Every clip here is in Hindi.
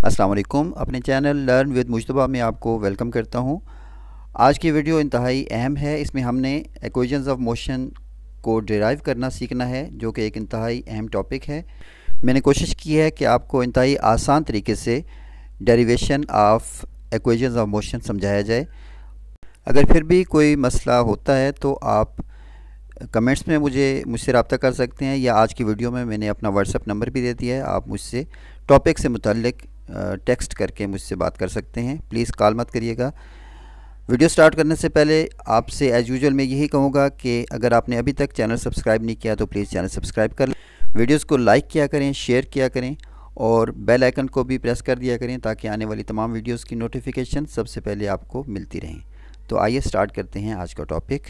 अस्सलाम वालेकुम। अपने चैनल लर्न विद मुश्तबा में आपको वेलकम करता हूं। आज की वीडियो इंतहाई अहम है। इसमें हमने इक्वेशंस ऑफ मोशन को डिराइव करना सीखना है, जो कि एक इंतहाई अहम टॉपिक है। मैंने कोशिश की है कि आपको इंतहाई आसान तरीके से derivation of equations of motion समझाया जाए। अगर फिर भी कोई मसला होता है तो आप कमेंट्स में मुझसे रब्ता कर सकते हैं, या आज की वीडियो में मैंने अपना व्हाट्सएप नंबर भी दे दिया है। आप मुझसे टॉपिक से मुतल्लिक टेक्स्ट करके मुझसे बात कर सकते हैं। प्लीज़ कॉल मत करिएगा। वीडियो स्टार्ट करने से पहले आपसे एज़ यूजुअल मैं यही कहूँगा कि अगर आपने अभी तक चैनल सब्सक्राइब नहीं किया तो प्लीज़ चैनल सब्सक्राइब कर लें। वीडियोस को लाइक किया करें, शेयर किया करें और बेल आइकन को भी प्रेस कर दिया करें, ताकि आने वाली तमाम वीडियोस की नोटिफिकेशन सबसे पहले आपको मिलती रहें। तो आइए स्टार्ट करते हैं आज का टॉपिक।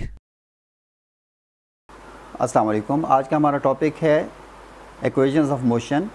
अस्सलाम वालेकुम। आज का हमारा टॉपिक है equations of motion.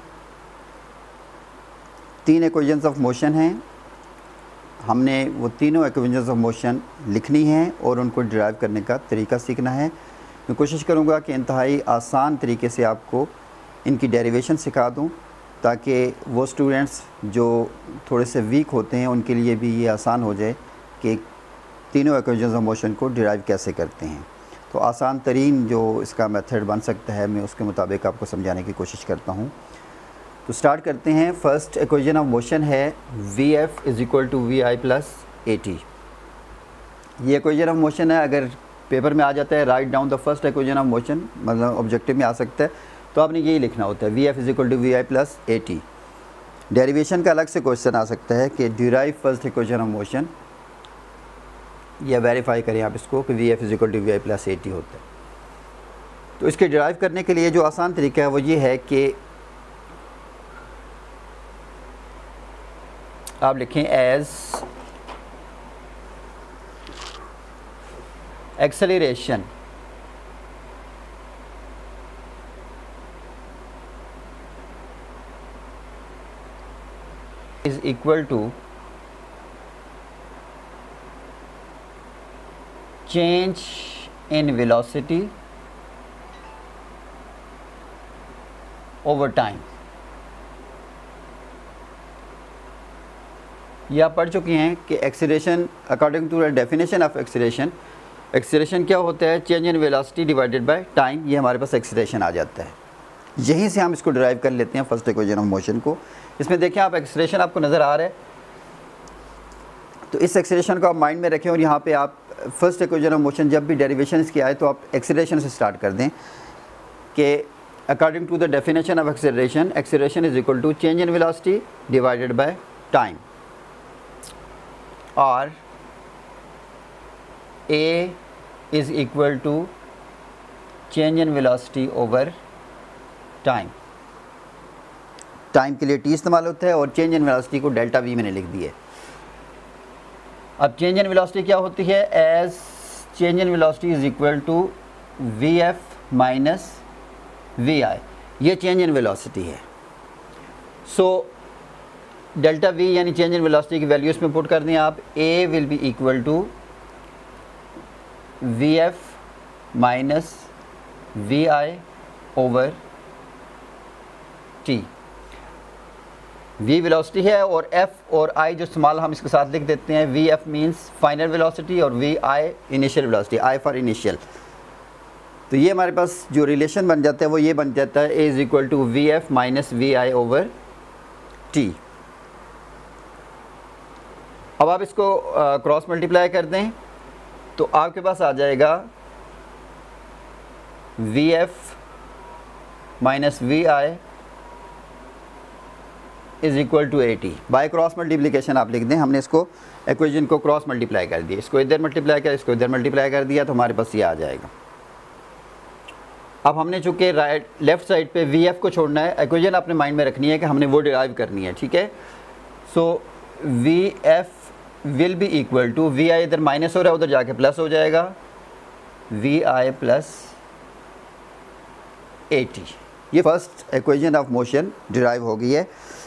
3 equations of motion हैं। हमने वो तीनों इक्वेशंस ऑफ मोशन लिखनी है और उनको डिराइव करने का तरीका सीखना है। मैं कोशिश करूँगा कि इंतहाई आसान तरीके से आपको इनकी डेरिवेशन सिखा दूँ, ताकि वो स्टूडेंट्स जो थोड़े से वीक होते हैं उनके लिए भी ये आसान हो जाए कि तीनों इक्वेशंस ऑफ मोशन को डिराइव कैसे करते हैं। तो आसान तरीन जो इसका मेथड बन सकता है, मैं उसके मुताबिक आपको समझाने की कोशिश करता हूँ। तो स्टार्ट करते हैं। फर्स्ट इक्वेशन ऑफ मोशन है Vf is equal to Vi plus AT। ये इक्वेशन ऑफ मोशन है। अगर पेपर में आ जाता है right down the first equation of motion, मतलब ऑब्जेक्टिव में आ सकता है, तो आपने यही लिखना होता है Vf is equal to Vi plus AT। Derivation का अलग से क्वेश्चन आ सकता है कि derive first equation of motion, या वेरीफाई करें आप इसको कि Vf is equal to Vi plus AT होता है। तो इसके डिराइव करने के लिए जो आसान तरीका है वो ये है कि आप लिखें as acceleration is equal to change in velocity over time. ये आप पढ़ चुके हैं कि acceleration, according to the definition of acceleration, acceleration क्या होता है? Change in velocity divided by time. ये हमारे पास एक्सीलरेशन आ जाता है। यहीं से हम इसको डिराइव कर लेते हैं फर्स्ट इक्वेशन ऑफ मोशन को। इसमें देखें आप, एक्सीलरेशन आपको नज़र आ रहा है, तो इस एक्सीलरेशन को आप माइंड में रखें और यहाँ पे आप फर्स्ट इक्वेशन ऑफ मोशन जब भी डेरिवेशन इसकी आए तो आप एक्सीलरेशन से स्टार्ट कर दें कि according to the definition of acceleration, acceleration is equal to change in velocity divided by time, और A is equal to change in velocity over time। Time के लिए T इस्तेमाल होता है और चेंज इन वेलोसिटी को डेल्टा V मैंने लिख दिया है। अब चेंज इन वेलोसिटी क्या होती है? As change in velocity is equal to Vf minus Vi। ये चेंज इन वेलोसिटी है। सो डेल्टा V यानी चेंज इन वेलोसिटी की वैल्यू इसमें पुट कर दें आप। A will be equal to Vf minus Vi over T। V velocity है और F और I जो इस्तेमाल हम इसके साथ लिख देते हैं। Vf मीन्स फाइनल वेलोसिटी और Vi initial velocity, I for initial. तो ये हमारे पास जो रिलेशन बन जाता है वो ये बन जाता है A is equal to Vf minus Vi over T। अब आप इसको क्रॉस मल्टीप्लाई कर दें तो आपके पास आ जाएगा Vf minus Vi is equal to AT। By cross multiplication आप लिख दें। हमने इसको इक्वेशन को क्रॉस मल्टीप्लाई कर दिया, इसको इधर मल्टीप्लाई कर, इसको इधर मल्टीप्लाई कर दिया, तो हमारे पास ये आ जाएगा। अब हमने चूँकि लेफ़्ट साइड पे Vf को छोड़ना है, इक्वेशन अपने माइंड में रखनी है कि हमने वो डिराइव करनी है, ठीक है। So Vf will be equal to Vi, इधर माइनस हो रहा है उधर जाके प्लस हो जाएगा, Vi प्लस AT। ये first equation of motion derive हो गई है।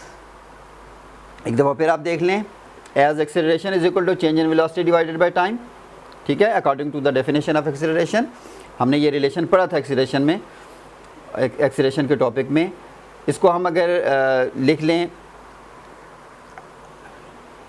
एक दफ़ा फिर आप देख लें, as acceleration is equal to change in velocity divided by time, ठीक है, according to the definition of acceleration. हमने ये रिलेशन पढ़ा था एक्सीलरेशन में, एक्सीलरेशन के टॉपिक में। इसको हम अगर लिख लें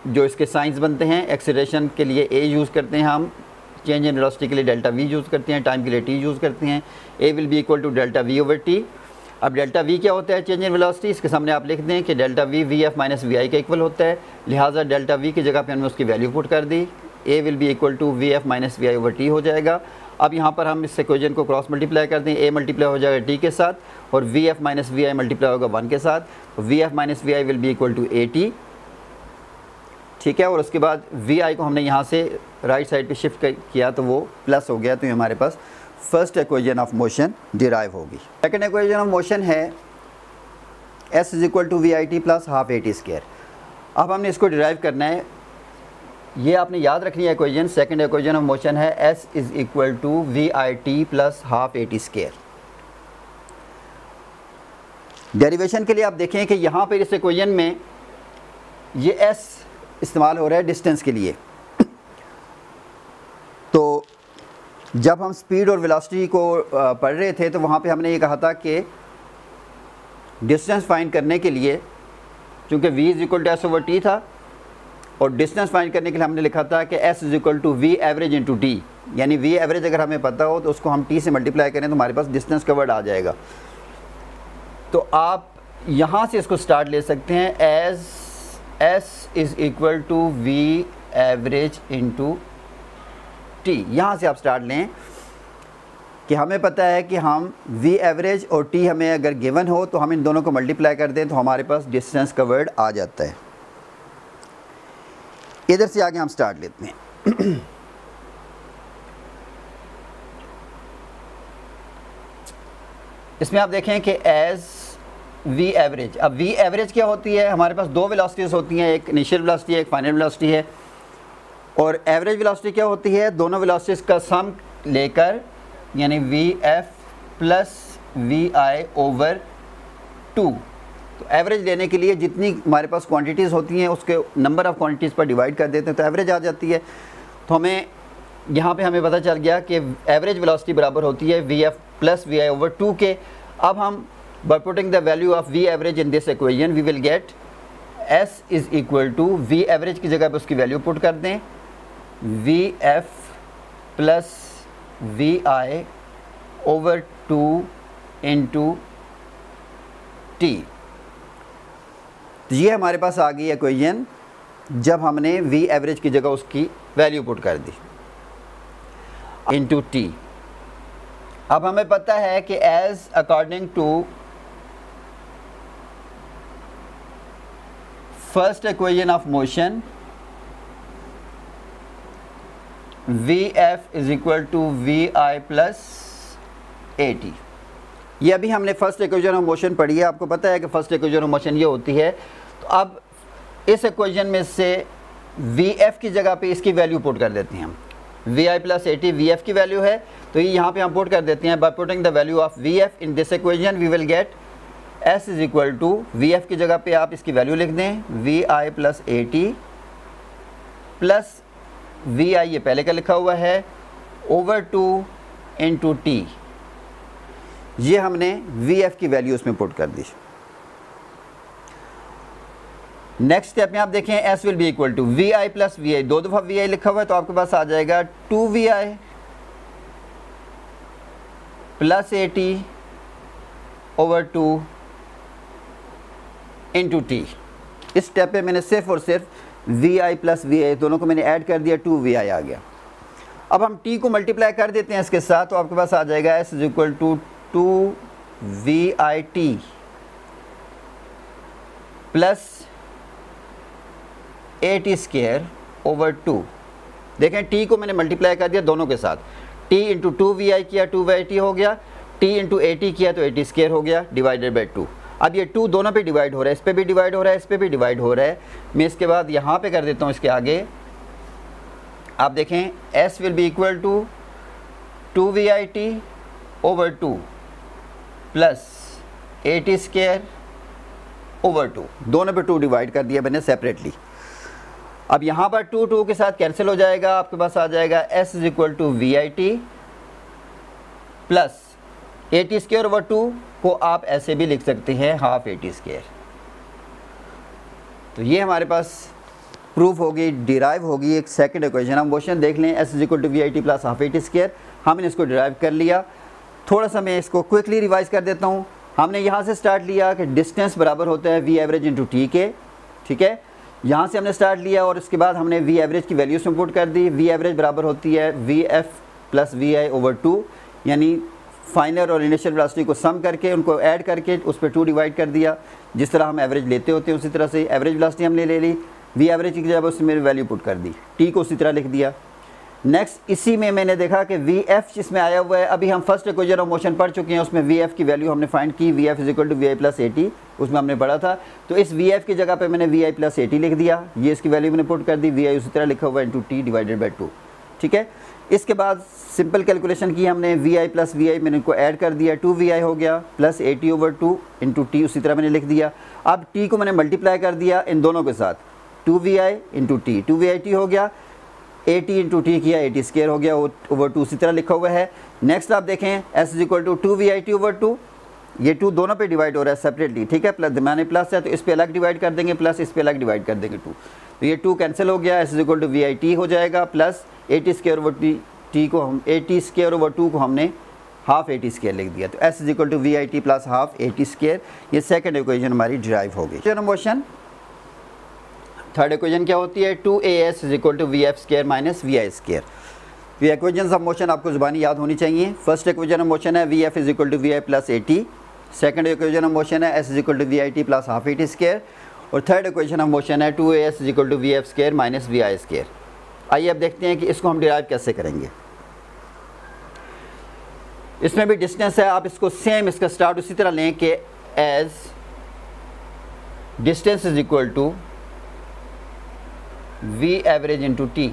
जो इसके साइंस बनते हैं, एक्सीलरेशन के लिए ए यूज़ करते हैं हम, चेंज इन वेलोसिटी के लिए डेल्टा वी यूज़ करते हैं, टाइम के लिए टी यूज़ करते हैं। A will be equal to delta V over T. अब डेल्टा वी क्या होता है, चेंज इन वेलोसिटी, इसके सामने आप लिख दें कि delta V V F minus V I का इक्वल होता है, लिहाजा डेल्टा वी की जगह पे हमने उसकी वैल्यू पुट कर दी, A will be equal to V F minus V I over T हो जाएगा। अब यहाँ पर हम इस इक्वेशन को क्रॉस मल्टीप्लाई कर दें, ए मल्टीप्लाई हो जाएगा टी के साथ और V F minus V I multiply होगा 1 के साथ, V F minus V I will be equal to A T, ठीक है। और उसके बाद वी आई को हमने यहाँ से राइट साइड पे शिफ्ट किया तो वो प्लस हो गया, तो ये हमारे पास first equation of motion derive होगी। सेकंड इक्वेशन ऑफ मोशन है s is equal to V I T plus half A T square. अब हमने इसको डिराइव करना है, ये आपने याद रखनी है equation. Second equation of motion है s is equal to V I T plus half A T square. Derivation के लिए आप देखें कि यहाँ पर इस इक्वेशन में ये s इस्तेमाल हो रहा है डिस्टेंस के लिए। तो जब हम स्पीड और वेलोसिटी को पढ़ रहे थे तो वहाँ पे हमने ये कहा था कि डिस्टेंस फाइंड करने के लिए, चूँकि v is equal to S over T था और डिस्टेंस फाइंड करने के लिए हमने लिखा था कि s is equal to V average into T, यानी v एवरेज अगर हमें पता हो तो उसको हम t से मल्टीप्लाई करें तो हमारे पास डिस्टेंस कवर्ड आ जाएगा। तो आप यहाँ से इसको स्टार्ट ले सकते हैं as s is equal to V average into T. यहाँ से आप स्टार्ट लें कि हमें पता है कि हम v एवरेज और t हमें अगर गिवन हो तो हम इन दोनों को मल्टीप्लाई कर दें तो हमारे पास डिस्टेंस कवर्ड आ जाता है। इधर से आगे हम स्टार्ट लेते हैं। इसमें आप देखें कि एज v एवरेज, अब v एवरेज क्या होती है, हमारे पास दो वेलोसिटीज़ होती हैं, एक इनिशियल वेलोसिटी है, एक फाइनल वेलोसिटी है। और एवरेज वेलोसिटी क्या होती है, दोनों वेलोसिटीज़ का सम लेकर, यानी V F plus V I over 2। तो एवरेज लेने के लिए जितनी हमारे पास क्वांटिटीज़ होती हैं उसके नंबर ऑफ़ क्वांटिटीज़ पर डिवाइड कर देते हैं तो एवरेज आ जाती है। तो हमें यहाँ पे हमें पता चल गया कि एवरेज वेलोसिटी बराबर होती है V F plus V I over 2 के। अब हम by putting the value of v average in this equation we will get s is equal to v average की जगह पे उसकी वैल्यू पुट कर दें, v f plus v i over 2 into t। तो ये हमारे पास आ गई इक्वेशन जब हमने v एवरेज की जगह उसकी वैल्यू पुट कर दी इंटू t। अब हमें पता है कि as according to first equation of motion V F is equal to V I plus A T. ये अभी हमने फर्स्ट इक्वेशन ऑफ मोशन पढ़ी है, आपको पता है कि फर्स्ट इक्वेशन ऑफ मोशन ये होती है। तो अब इस इक्वेशन में से वी एफ की जगह पे इसकी वैल्यू पुट कर देते हैं हम, V I plus A T V F की वैल्यू है तो ये यहाँ पे हम पुट कर देते हैं। By putting the value of V F in this equation we will get s is equal to V F की जगह पे आप इसकी वैल्यू लिख दें, V I plus A T plus V I ये पहले का लिखा हुआ है ओवर 2 इंटू टी। ये हमने वी एफ की वैल्यू उसमें पुट कर दी। नेक्स्ट स्टेप में आप देखें s will be equal to V I plus V I, दो दफ़ा वी आई लिखा हुआ है तो आपके पास आ जाएगा 2 V I plus A T over 2 into T. इस स्टेप पे मैंने सिर्फ और सिर्फ V I plus V I दोनों को मैंने ऐड कर दिया, 2 वी आई आ गया। अब हम टी को मल्टीप्लाई कर देते हैं इसके साथ तो आपके पास आ जाएगा s is equal to 2 V I T plus A T square over 2। देखें टी को मैंने मल्टीप्लाई कर दिया दोनों के साथ, टी इंटू 2 वी आई किया 2 वी आई टी हो गया, टी इंटू ए टी किया तो ए टी स्क्वायर हो गया डिवाइडेड बाई 2। अब ये 2 दोनों पे डिवाइड हो रहा है, इस पे भी डिवाइड हो रहा है, इस पे भी डिवाइड हो रहा है। मैं इसके बाद यहाँ पे कर देता हूँ इसके आगे, आप देखें s will be equal to 2 V I T over 2 plus A T square over 2, दोनों पे 2 डिवाइड कर दिया मैंने सेपरेटली। अब यहाँ पर 2 2 के साथ कैंसिल हो जाएगा, आपके पास आ जाएगा s is equal to V I T plus A T square over 2 को आप ऐसे भी लिख सकते हैं हाफ ए टी स्क्वायर। तो ये हमारे पास प्रूफ होगी, डिराइव होगी एक सेकंड इक्वेशन। हम मोशन देख लें, S is equal to V I T plus half A T square. हमने इसको डिराइव कर लिया। थोड़ा सा मैं इसको क्विकली रिवाइज कर देता हूँ। हमने यहाँ से स्टार्ट लिया कि डिस्टेंस बराबर होता है वी एवरेज इंटू टी के, ठीक है। यहाँ से हमने स्टार्ट लिया और उसके बाद हमने वी एवरेज की वैल्यूज में पुट कर दी। वी एवरेज बराबर होती है V F plus V I over 2, यानी फाइनल और इनिशियल वेलोसिटी को सम करके उनको ऐड करके उस पर 2 डिवाइड कर दिया। जिस तरह हम एवरेज लेते होते हैं उसी तरह से एवरेज वेलोसिटी हमने ले ली। वी एवरेज की जगह उसमें वैल्यू पुट कर दी, टी को उसी तरह लिख दिया। नेक्स्ट इसी में मैंने देखा कि वी एफ जिसमें आया हुआ है, अभी हम फर्स्ट इक्वेशन ऑफ मोशन पढ़ चुके हैं, उसमें वी एफ की वैल्यू हमने फाइंड की, V F is equal to V I plus A T, उसमें हमने पढ़ा था। तो इस वी एफ की जगह पे मैंने V I plus A T लिख दिया, ये इसकी वैल्यू मैंने पुट कर दी, वी आई उसी तरह लिखा हुआ है इंटू टी डिवाइडेड बाई 2, ठीक है। इसके बाद सिंपल कैलकुलेशन की हमने, V I plus V I मैंने इनको ऐड कर दिया, 2 वी आई हो गया plus A T over 2 into T उसी तरह मैंने लिख दिया। अब टी को मैंने मल्टीप्लाई कर दिया इन दोनों के साथ, 2 V I into T, 2 V I T हो गया, ए टी इंटू टी किया, ए टी स्क्वायर हो गया ओवर 2 उसी तरह लिखा हुआ है। नेक्स्ट आप देखें S is equal to 2 V I T over 2, ये 2 दोनों पे डिवाइड हो रहा है सेपरेटली, ठीक है। प्लस मैंने प्लस है तो इस पे अलग डिवाइड कर देंगे, प्लस इस पे अलग डिवाइड कर देंगे 2, तो ये 2 कैंसिल हो गया। S is equal to V I T हो जाएगा plus A T square over T को हम ए टी स्क्वायर ओवर 2 को हमने हाफ ए टी स्क्वायर लिख दिया। तो S is equal to V I T plus half A T square, ये सेकंड इक्वेशन हमारी डिराइव हो गई। मोशन थर्ड इक्वेशन क्या होती है, 2as is equal to V F square minus V I square. ये इक्वेशन ऑफ मोशन आपको जुबानी याद होनी चाहिए। फर्स्ट इक्वेशन ऑफ मोशन है V F is equal to V I plus A T, second equation of motion है S is equal to V I T plus half A T square, और थर्ड इक्वेशन ऑफ मोशन है 2as is equal to V F square minus V I square. आइए अब देखते हैं कि इसको हम डिराइव कैसे करेंगे। इसमें भी डिस्टेंस है, आप इसको सेम इसका स्टार्ट उसी तरह लें कि as distance is equal to V average into T,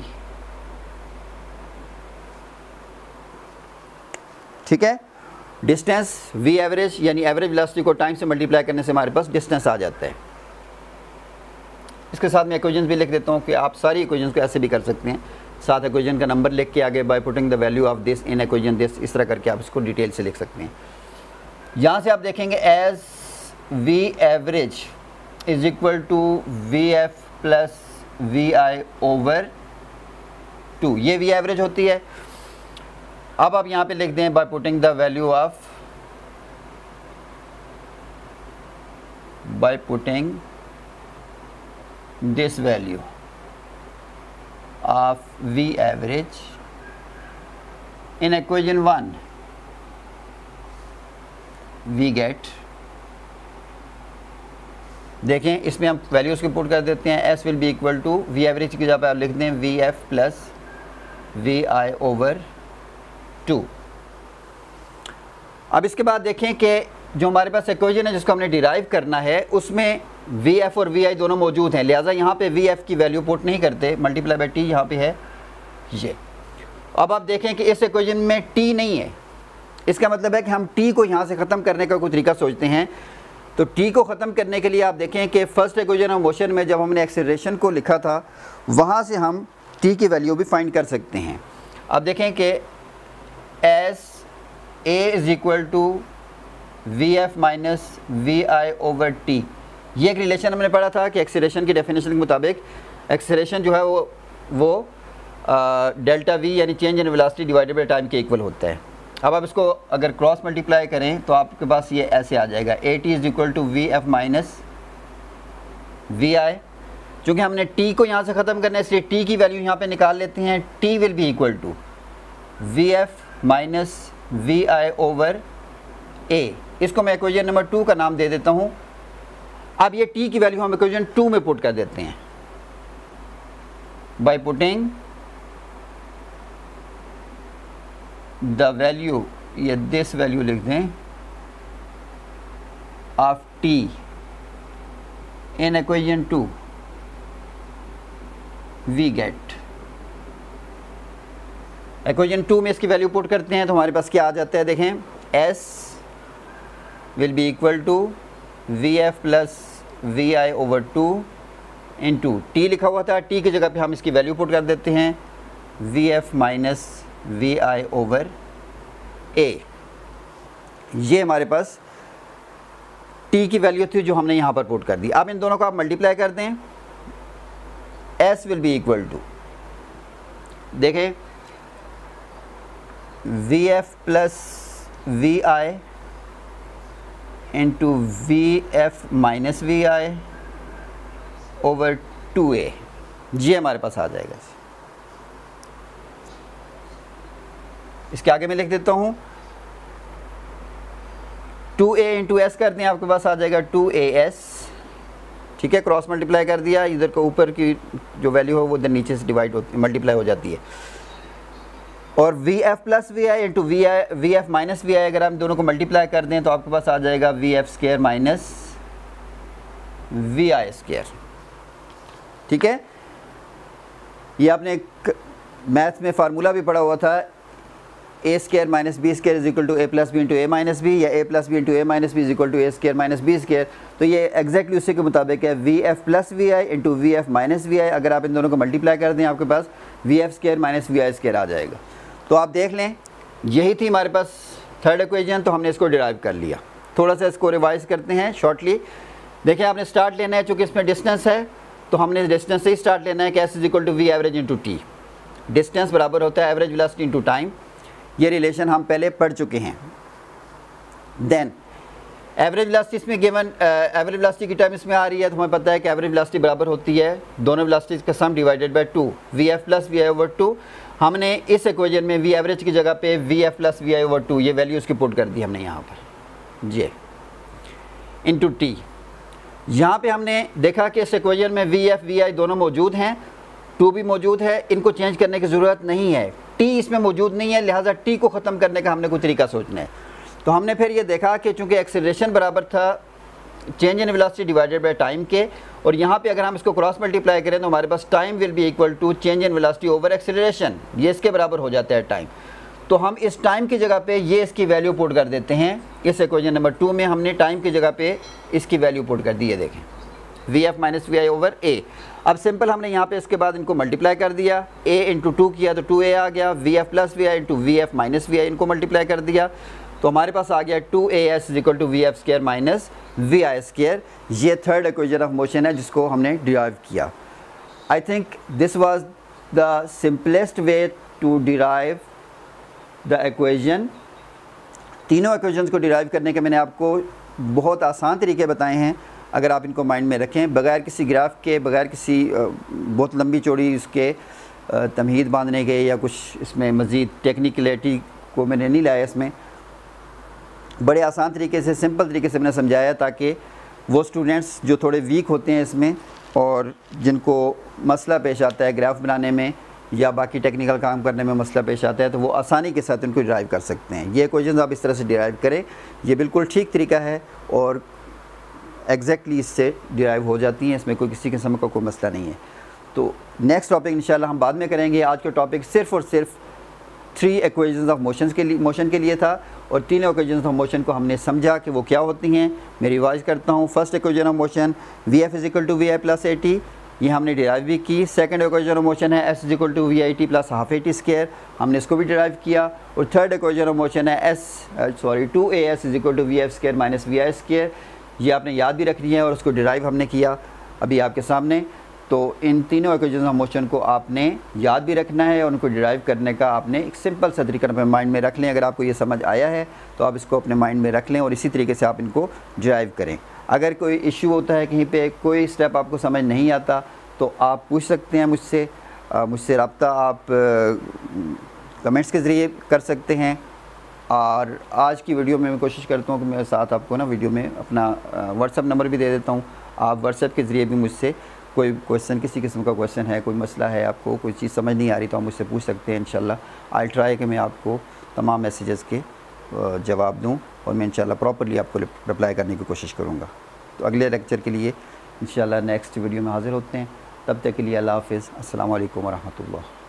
ठीक है। डिस्टेंस वी एवरेज यानी एवरेज वेलोसिटी को टाइम से मल्टीप्लाई करने से हमारे पास डिस्टेंस आ जाता है। इसके साथ मैं इक्वेशंस भी लिख देता हूँ कि आप सारी इक्वेशंस को ऐसे भी कर सकते हैं, साथ इक्वेशन का नंबर लिख के आगे by putting the value of this in equation this, इस तरह करके आप इसको डिटेल से लिख सकते हैं। यहाँ से आप देखेंगे as V average is equal to V F plus V I over 2, ये वी एवरेज होती है। अब आप यहाँ पे लिख दें by putting the value of, by putting this value of V average in equation 1 we get, देखें इसमें हम वैल्यूज को पुट कर देते हैं, S will be equal to V average की जगह पर आप लिख दें V F plus V I over 2। अब इसके बाद देखें कि जो हमारे पास इक्वेशन है जिसको हमने डिराइव करना है उसमें वी एफ और वी आई दोनों मौजूद हैं, लिहाजा यहाँ पे वी एफ की वैल्यू पुट नहीं करते, मल्टीप्लाई बाई टी यहाँ पे है ये। अब आप देखें कि इस इक्वेशन में टी नहीं है, इसका मतलब है कि हम टी को यहाँ से ख़त्म करने का कोई तरीका सोचते हैं। तो टी को ख़त्म करने के लिए आप देखें कि फर्स्ट इक्वेशन ऑफ मोशन में जब हमने एक्सेलरेशन को लिखा था वहाँ से हम टी की वैल्यू भी फाइंड कर सकते हैं। अब देखें कि S A is equal to V F minus V I over T, ये एक रिलेशन हमने पढ़ा था कि एक्सेलरेशन की डेफिनेशन के मुताबिक एक्सेलरेशन जो है वो डेल्टा वी यानी change in velocity divided by time के इक्वल होता है। अब आप इसको अगर क्रॉस मल्टीप्लाई करें तो आपके पास ये ऐसे आ जाएगा, A T is equal to V F minus V I. चूँकि हमने टी को यहाँ से ख़त्म करना है इसलिए टी की वैल्यू यहाँ पे निकाल लेते हैं, T will be equal to V F minus V I over A. इसको मैं इक्वेशन नंबर 2 का नाम दे देता हूँ। अब ये टी की वैल्यू हम इक्वेशन 2 में पुट कर देते हैं बाय पुटिंग द वैल्यू, ये दिस वैल्यू लिख दें of T in equation 2 we get. Equation 2 में इसकी वैल्यू पुट करते हैं तो हमारे पास क्या आ जाता है, देखें S will be equal to V F plus V I over 2 into T लिखा हुआ था, टी की जगह पे हम इसकी वैल्यू पुट कर देते हैं V F minus V I over A. ये हमारे पास टी की वैल्यू थी जो हमने यहाँ पर पुट कर दी। अब इन दोनों को आप मल्टीप्लाई कर दें, S will be equal to, देखें, V F plus V I into V F minus V I over 2a, ये हमारे पास आ जाएगा। इसके आगे मैं लिख देता हूँ 2a इंटू एस कर दें, आपके पास आ जाएगा 2as, ठीक है, क्रॉस मल्टीप्लाई कर दिया, इधर को ऊपर की जो वैल्यू हो वो इधर नीचे से डिवाइड होती, मल्टीप्लाई हो जाती है। और V F plus V I into V F minus V I, अगर हम दोनों को मल्टीप्लाई कर दें तो आपके पास आ जाएगा V F square minus V I square, ठीक है। ये आपने मैथ्स में फार्मूला भी पढ़ा हुआ था, A square minus B square is equal to A plus B into A minus B, या A plus B into A minus B is equal to A square minus B square. तो ये एग्जैक्टली उसी के मुताबिक है, V F plus V I into V F minus V I, अगर आप इन दोनों को मल्टीप्लाई कर दें आपके पास V F square minus V I square आ जाएगा। तो आप देख लें, यही थी हमारे पास थर्ड इक्वेशन, तो हमने इसको डिराइव कर लिया। थोड़ा सा इसको रिवाइज करते हैं शॉर्टली। देखिए, आपने स्टार्ट लेना है, चूँकि इसमें डिस्टेंस है तो हमने डिस्टेंस से ही स्टार्ट लेना है कि S is equal to V average into T, distance बराबर होता है एवरेज वेलोसिटी इंटू टाइम। ये रिलेशन हम पहले पढ़ चुके हैं। देन एवरेज वेलोसिटी इसमें गिवन, एवरेज वेलोसिटी की टर्म इसमें आ रही है, तो हमें पता है कि एवरेज वेलोसिटी बराबर होती है दोनों वेलोसिटीज़ का sum divided by 2, V F plus V I over 2। हमने इस इक्वेशन में वी एवरेज की जगह पे V F plus V I over 2 ये वैल्यू उसकी पुट कर दी हमने यहाँ पर, जे इंटू टी। यहाँ पे हमने देखा कि इस इक्वेशन में वी एफ वी आई दोनों मौजूद हैं, 2 भी मौजूद है, इनको चेंज करने की ज़रूरत नहीं है, टी इसमें मौजूद नहीं है, लिहाजा टी को ख़त्म करने का हमने कोई तरीका सोचना है। तो हमने फिर ये देखा कि चूँकि एक्सेलरेशन बराबर था change in velocity divided by time के, और यहाँ पे अगर हम इसको क्रॉस मल्टीप्लाई करें तो हमारे पास time will be equal to change in velocity over acceleration, ये इसके बराबर हो जाता है टाइम। तो हम इस टाइम की जगह पे ये इसकी वैल्यू पुट कर देते हैं। इस इक्वेशन नंबर 2 में हमने टाइम की जगह पे इसकी वैल्यू पुट कर दी है, देखें, V F minus V I over A. अब सिंपल हमने यहाँ पे इसके बाद इनको मल्टीप्लाई कर दिया, a इंटू 2 किया तो 2a आ गया, V F plus V I into V F minus V I, इनको मल्टीप्लाई कर दिया तो हमारे पास आ गया 2as is equal to V F square minus V I square. ये थर्ड इक्वेशन ऑफ मोशन है जिसको हमने डिराइव किया। I think this was the simplest way to derive the equation. तीनों इक्वेशंस को डिराइव करने के मैंने आपको बहुत आसान तरीके बताए हैं, अगर आप इनको माइंड में रखें, बगैर किसी ग्राफ के, बगैर किसी बहुत लंबी चौड़ी इसके तमहीद बांधने के या कुछ इसमें मज़ीद टेक्निकलिटी को मैंने नहीं लाया। इसमें बड़े आसान तरीके से, सिंपल तरीके से मैंने समझाया ताकि वो स्टूडेंट्स जो थोड़े वीक होते हैं इसमें और जिनको मसला पेश आता है ग्राफ बनाने में या बाकी टेक्निकल काम करने में मसला पेश आता है, तो वो आसानी के साथ इनको डिराइव कर सकते हैं। ये क्वेश्चन आप इस तरह से डिराइव करें, ये बिल्कुल ठीक तरीका है और एग्जैक्टली इससे डिराइव हो जाती हैं, इसमें कोई किसी किस्म का कोई मसला नहीं है। तो नेक्स्ट टॉपिक इंशाल्लाह हम बाद में करेंगे। आज का टॉपिक सिर्फ़ और सिर्फ 3 इक्वेशंस ऑफ मोशन के लिए था, और तीनों इक्वेशंस ऑफ मोशन को हमने समझा कि वो क्या होती हैं। मैं रिवाइज करता हूँ। First equation of motion V F is equal to V I plus A T, ये हमने डिराइव भी की। सेकंड इक्वेशन ऑफ मोशन है S is equal to V I T plus half A T square, हमने इसको भी डिराइव किया। और थर्ड इक्वेशन ऑफ मोशन है 2as is equal to V F square minus V I square, ये आपने याद भी रखनी है और उसको डिराइव हमने किया अभी आपके सामने। तो इन तीनों इक्वेशंस ऑफ मोशन को आपने याद भी रखना है और उनको डिराइव करने का आपने एक सिंपल सा तरीका अपने माइंड में रख लें। अगर आपको ये समझ आया है तो आप इसको अपने माइंड में रख लें और इसी तरीके से आप इनको डिराइव करें। अगर कोई इशू होता है, कहीं पे कोई स्टेप आपको समझ नहीं आता, तो आप पूछ सकते हैं मुझसे रब्ता आप कमेंट्स के ज़रिए कर सकते हैं। और आज की वीडियो में मैं कोशिश करता हूँ कि मेरे साथ आपको ना वीडियो में अपना व्हाट्सएप नंबर भी दे देता हूँ। आप व्हाट्सएप के ज़रिए भी मुझसे कोई क्वेश्चन, किसी किस्म का क्वेश्चन है, कोई मसला है, आपको कोई चीज़ समझ नहीं आ रही, तो आप मुझसे पूछ सकते हैं। इंशाल्लाह आई ट्राई कि मैं आपको तमाम मैसेजेस के जवाब दूं और मैं इंशाल्लाह प्रॉपर्ली आपको रिप्लाई करने की कोशिश करूँगा। तो अगले लेक्चर के लिए इंशाल्लाह नेक्स्ट वीडियो में हाज़िर होते हैं। तब तक के लिए अल्लाह हाफ़िज़। अस्सलामु अलैकुम व रहमतुल्लाह।